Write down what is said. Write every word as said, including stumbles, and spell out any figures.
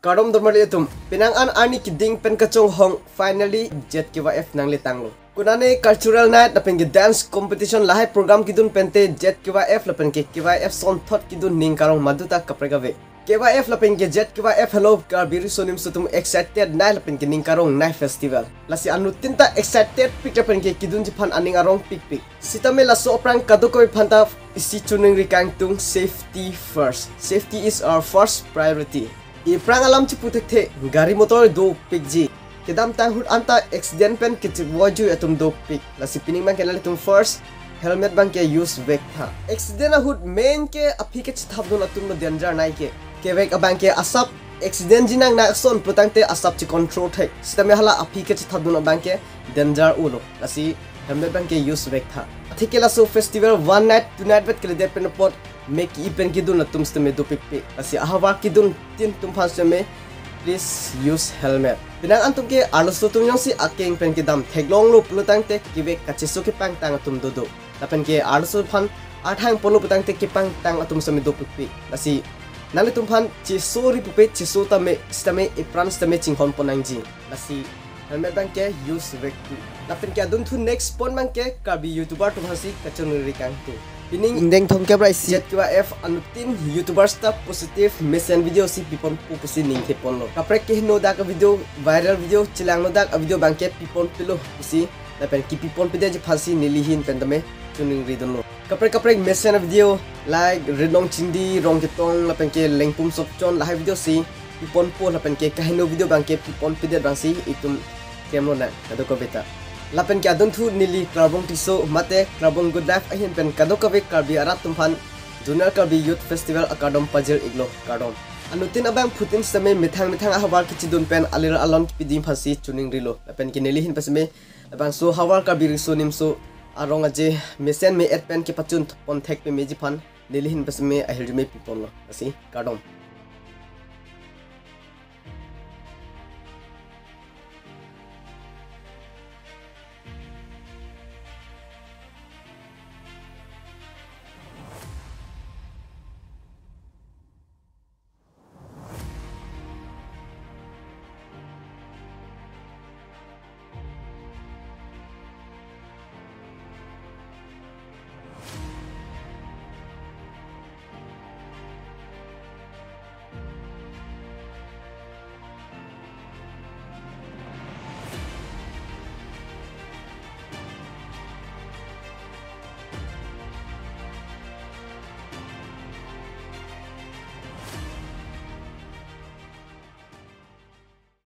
kardom dormal ilitum pinang an ani kiding pen kachong hong finally Z K Y F nang litanglo kunane cultural night lapen ke dance competition lahai program kidun pente Z K Y F lapen ke K Y F son thot kidun ning karong maduta kaprega K Y F lapen ke Z K Y F hello kar biru sonim sutum excited nai lapen ke ning karong night festival lasi anu tinta excited pick lapen ke kidun jipan aning arong pick pick sitame laso oprang kadukoi phanta isi chuning rikang tung safety first. Safety is our first priority. Iprang alam ciputek the gari motor do pick ji kedam tang hut anta accident pen ke waju atum do pick lasi pining bang kenal tum first helmet bang ke use vek tha accident a hut main ke aphi ke thap don atum no danger nai ke ke vek abang ke asap accident jinang na son putang te asap chi control thai sitame hala aphi ke thap don abang ke danger ulo lasi helmet bang ke use vek tha thike laso festival one night two night bet ke de pen pot make ipen kidun atum stame do pick pick asi ahawa kidun tin tum phas me please use helmet pinang antum ke arlo tum yong si akeng pen kidam theglong lo plutang te kibe kachisu ke pang tang atum do do lapen ke arlo phan athang polo putang te ke pang tang atum stame do pick pick asi nali tum phan chi sori pupe chi so tame stame ipran stame chinghon ponangji asi helmet bang ke use vek lapen ke adun thu next pon bang ke kabi youtuber tu hasi kachon rikang tu Pining indeng thong kebra Z K Y F anutin YouTuber stuff positive mesen video si pipon pu pusi ning thepon lo kaprek ke no da ka video viral video chilang no da ka video bangket pipon pilo pusi lapen ki pipon pide je phasi nilihin pendame tuning ridon lo kaprek kaprek mesen video like redong chindi rong ke tong lapen ke lengpum sopchon la video si pipon po lapen ke kahino video bangket pipon pide bangsi itum kemo na kado ko beta Lapen ke adun thu nili karbong tiso mate karbong good life ahin pen kadokave karbi arat tumpan junior karbi youth festival akadom pajil iglo kardom anutin abang putin same mithang mithang ahwar kichidun pen alira alon pidim phasi tuning rilo lapen ke nili hin pasme abang so hawar karbi risonim so arong aje mesen me et pen ke pachun pon thek pe meji phan nili hin pasme ahil me pipon lo asi kardom